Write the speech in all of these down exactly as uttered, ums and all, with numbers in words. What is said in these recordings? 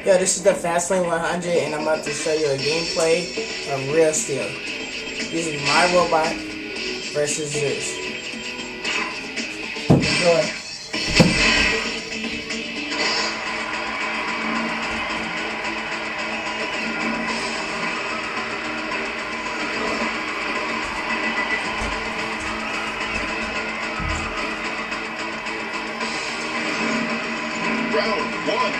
Yo, this is the Fastlane one hundred, and I'm about to show you a gameplay of Real Steel. Using my robot versus Zeus. Enjoy. Round one.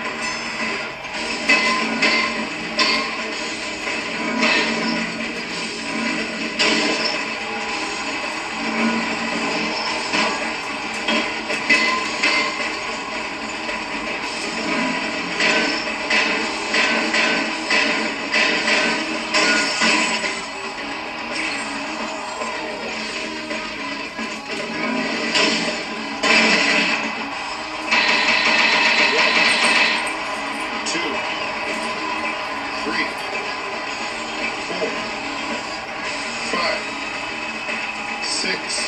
Three, four, five, six.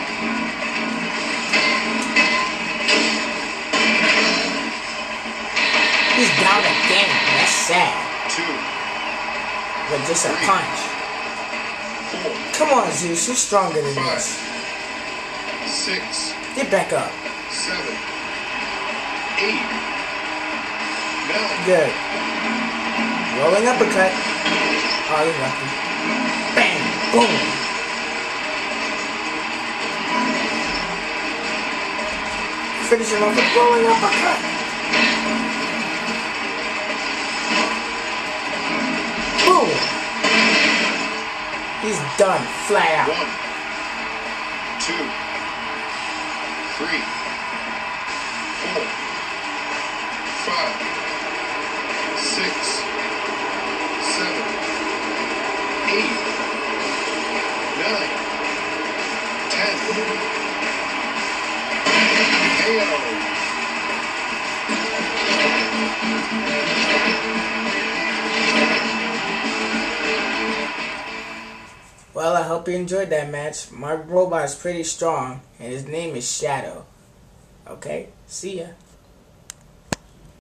He's down again. That's sad. Two. But just a three, punch. Four. Come on, Zeus. You're stronger than five, this. Six. Get back up. Seven. Eight. Nine. Good. Rolling uppercut. Oh, you're lucky. Bang! Boom! Finish him off with rolling uppercut. Boom! He's done. Flat out. One. Two. Three. Four. Five. Six. Seven, eight, nine, ten. K O. Well, I hope you enjoyed that match. My robot is pretty strong, and his name is Shadow. Okay, see ya.